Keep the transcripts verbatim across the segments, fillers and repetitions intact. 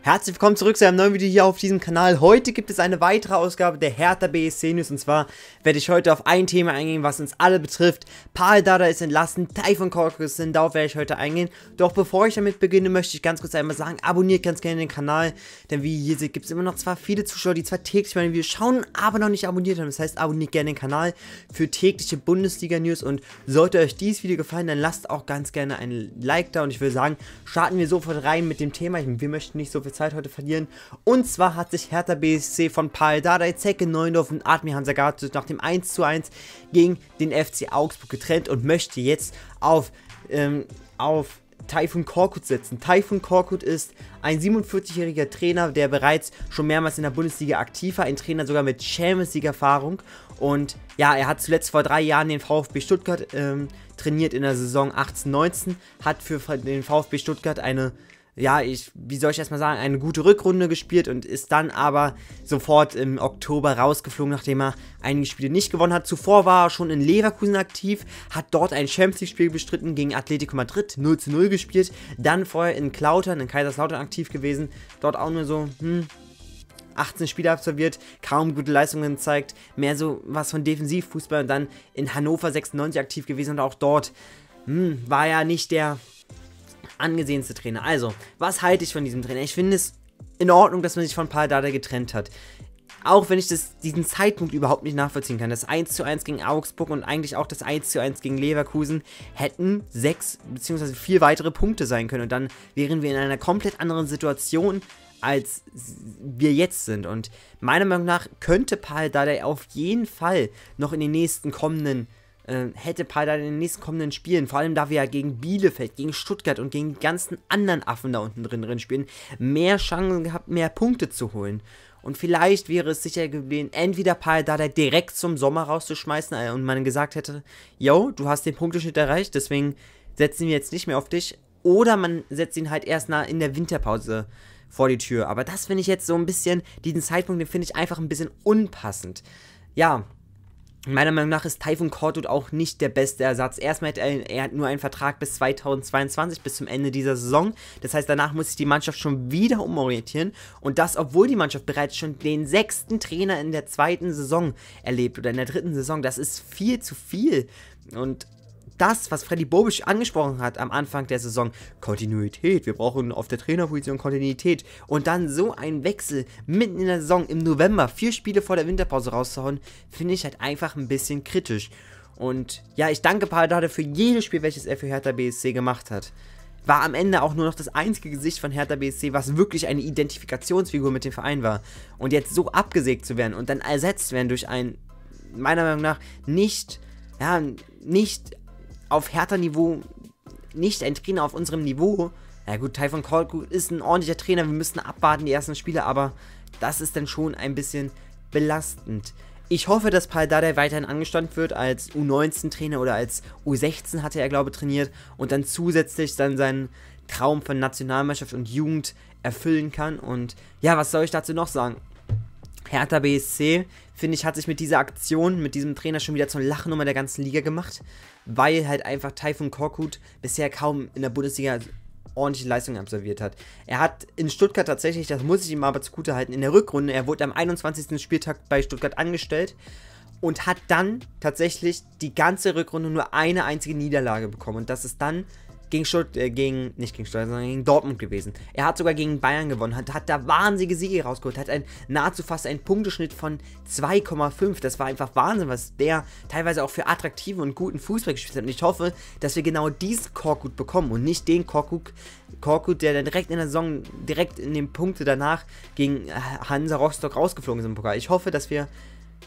Herzlich willkommen zurück zu einem neuen Video hier auf diesem Kanal. Heute gibt es eine weitere Ausgabe der Hertha B S C News und zwar werde ich heute auf ein Thema eingehen, was uns alle betrifft. Pal Dardai ist entlassen, Tayfun Korkut ist entlassen, darauf werde ich heute eingehen. Doch bevor ich damit beginne, möchte ich ganz kurz einmal sagen, abonniert ganz gerne den Kanal, denn wie ihr hier seht, gibt es immer noch zwar viele Zuschauer, die zwar täglich meine Videos schauen, aber noch nicht abonniert haben. Das heißt, abonniert gerne den Kanal für tägliche Bundesliga-News und sollte euch dieses Video gefallen, dann lasst auch ganz gerne ein Like da und ich würde sagen, starten wir sofort rein mit dem Thema. Wir möchten nicht so viel Zeit heute verlieren. Und zwar hat sich Hertha B S C von Pal Dardai, Zeki Neuendorf und Admir Hamzagatovic nach dem eins zu eins gegen den F C Augsburg getrennt und möchte jetzt auf, ähm, auf Tayfun Korkut setzen. Tayfun Korkut ist ein siebenundvierzigjähriger Trainer, der bereits schon mehrmals in der Bundesliga aktiv war, ein Trainer sogar mit Champions League Erfahrung und ja, er hat zuletzt vor drei Jahren den VfB Stuttgart ähm, trainiert in der Saison achtzehn neunzehn, hat für den VfB Stuttgart eine ja, ich, wie soll ich erstmal sagen, eine gute Rückrunde gespielt und ist dann aber sofort im Oktober rausgeflogen, nachdem er einige Spiele nicht gewonnen hat. Zuvor war er schon in Leverkusen aktiv, hat dort ein Champions League Spiel bestritten gegen Atletico Madrid, null zu null gespielt, dann vorher in Klautern, in Kaiserslautern aktiv gewesen, dort auch nur so, hm, achtzehn Spiele absolviert, kaum gute Leistungen gezeigt, mehr so was von Defensivfußball und dann in Hannover sechsundneunzig aktiv gewesen und auch dort, hm, war ja nicht der angesehenste Trainer. Also, was halte ich von diesem Trainer? Ich finde es in Ordnung, dass man sich von Pal Dardai getrennt hat. Auch wenn ich das, diesen Zeitpunkt überhaupt nicht nachvollziehen kann. Das eins zu eins gegen Augsburg und eigentlich auch das eins zu eins gegen Leverkusen hätten sechs bzw. vier weitere Punkte sein können. Und dann wären wir in einer komplett anderen Situation, als wir jetzt sind. Und meiner Meinung nach könnte Pal Dardai auf jeden Fall noch in den nächsten kommenden hätte Pal Dardai in den nächsten kommenden Spielen, vor allem da wir ja gegen Bielefeld, gegen Stuttgart und gegen die ganzen anderen Affen da unten drin, drin spielen, mehr Chancen gehabt, mehr Punkte zu holen. Und vielleicht wäre es sicher gewesen, entweder Pal Dardai direkt zum Sommer rauszuschmeißen und man gesagt hätte, yo, du hast den Punkteschnitt erreicht, deswegen setzen wir jetzt nicht mehr auf dich. Oder man setzt ihn halt erst nach in der Winterpause vor die Tür. Aber das finde ich jetzt so ein bisschen, diesen Zeitpunkt, den finde ich einfach ein bisschen unpassend. Ja, meiner Meinung nach ist Tayfun Korkut auch nicht der beste Ersatz. Erstmal hat er, er hat nur einen Vertrag bis zweitausendzweiundzwanzig, bis zum Ende dieser Saison. Das heißt, danach muss sich die Mannschaft schon wieder umorientieren. Und das, obwohl die Mannschaft bereits schon den sechsten Trainer in der zweiten Saison erlebt oder in der dritten Saison. Das ist viel zu viel. Und das, was Freddy Bobic angesprochen hat am Anfang der Saison, Kontinuität, wir brauchen auf der Trainerposition Kontinuität und dann so ein Wechsel mitten in der Saison im November, vier Spiele vor der Winterpause rauszuhauen, finde ich halt einfach ein bisschen kritisch. Und ja, ich danke Pal Dardai für jedes Spiel, welches er für Hertha B S C gemacht hat. War am Ende auch nur noch das einzige Gesicht von Hertha B S C, was wirklich eine Identifikationsfigur mit dem Verein war. Und jetzt so abgesägt zu werden und dann ersetzt werden durch ein, meiner Meinung nach, nicht, ja, nicht auf Hertha-Niveau, nicht ein Trainer auf unserem Niveau. Ja gut, Tayfun Korkut ist ein ordentlicher Trainer, wir müssen abwarten, die ersten Spiele, aber das ist dann schon ein bisschen belastend. Ich hoffe, dass Pal Dardai weiterhin angestanden wird als U neunzehn Trainer oder als U sechzehn hatte er, glaube ich, trainiert und dann zusätzlich dann seinen Traum von Nationalmannschaft und Jugend erfüllen kann. Und ja, was soll ich dazu noch sagen? Hertha B S C, finde ich, hat sich mit dieser Aktion, mit diesem Trainer schon wieder zur Lachnummer der ganzen Liga gemacht, weil halt einfach Tayfun Korkut bisher kaum in der Bundesliga ordentliche Leistungen absolviert hat. Er hat in Stuttgart tatsächlich, das muss ich ihm aber zugute halten, in der Rückrunde, er wurde am einundzwanzigsten Spieltag bei Stuttgart angestellt und hat dann tatsächlich die ganze Rückrunde nur eine einzige Niederlage bekommen und das ist dann gegen Stutt äh, gegen, nicht gegen Stuttgart, sondern gegen Dortmund gewesen. Er hat sogar gegen Bayern gewonnen, hat, hat da wahnsinnige Siege rausgeholt, hat ein, nahezu fast einen Punkteschnitt von zwei Komma fünf. Das war einfach Wahnsinn, was der teilweise auch für attraktiven und guten Fußball gespielt hat. Und ich hoffe, dass wir genau diesen Korkut bekommen und nicht den Korkut, Korkut, der dann direkt in der Saison, direkt in den Punkte danach gegen Hansa Rostock rausgeflogen ist im Pokal. Ich hoffe, dass wir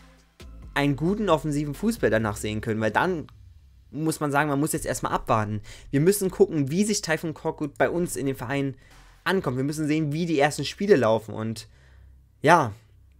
einen guten offensiven Fußball danach sehen können, weil dann muss man sagen, man muss jetzt erstmal abwarten. Wir müssen gucken, wie sich Tayfun Korkut bei uns in den Verein ankommt. Wir müssen sehen, wie die ersten Spiele laufen. Und ja,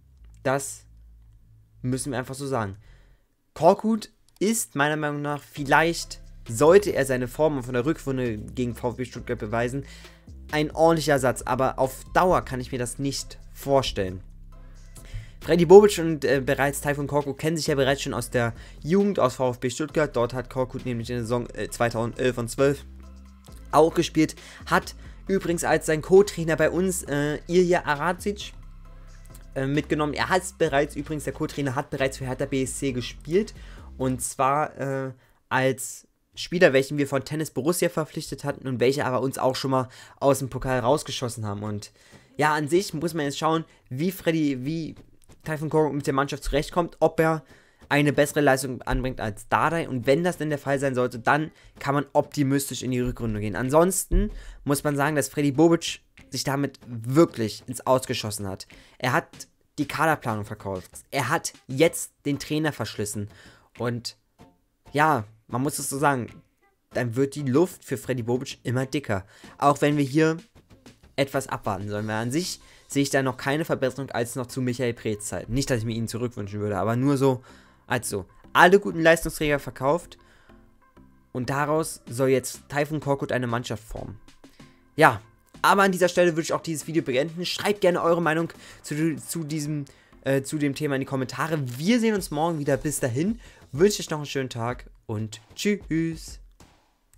das müssen wir einfach so sagen. Korkut ist meiner Meinung nach, vielleicht sollte er seine Form von der Rückrunde gegen VfB Stuttgart beweisen, ein ordentlicher Ersatz. Aber auf Dauer kann ich mir das nicht vorstellen. Freddy Bobic und äh, bereits Tayfun Korkut kennen sich ja bereits schon aus der Jugend, aus VfB Stuttgart. Dort hat Korkut nämlich in der Saison äh, zweitausendelf und zwölf auch gespielt, hat übrigens als sein Co-Trainer bei uns, äh, Ilya Arazic, äh, mitgenommen. Er hat bereits, übrigens der Co-Trainer hat bereits für Hertha B S C gespielt. Und zwar äh, als Spieler, welchen wir von Tennis Borussia verpflichtet hatten und welche aber uns auch schon mal aus dem Pokal rausgeschossen haben. Und ja, an sich muss man jetzt schauen, wie Freddy, wie Tayfun Korkut mit der Mannschaft zurechtkommt, ob er eine bessere Leistung anbringt als Dardai. Und wenn das denn der Fall sein sollte, dann kann man optimistisch in die Rückrunde gehen. Ansonsten muss man sagen, dass Freddy Bobic sich damit wirklich ins Ausgeschossen hat. Er hat die Kaderplanung verkauft. Er hat jetzt den Trainer verschlissen. Und ja, man muss es so sagen, dann wird die Luft für Freddy Bobic immer dicker. Auch wenn wir hier etwas abwarten sollen. Weil an sich sehe ich da noch keine Verbesserung als noch zu Michael Preetz Zeit. Nicht, dass ich mir ihn zurückwünschen würde, aber nur so, als so. Alle guten Leistungsträger verkauft und daraus soll jetzt Tayfun Korkut eine Mannschaft formen. Ja, aber an dieser Stelle würde ich auch dieses Video beenden. Schreibt gerne eure Meinung zu, zu diesem äh, zu dem Thema in die Kommentare. Wir sehen uns morgen wieder. Bis dahin wünsche ich noch einen schönen Tag und tschüss.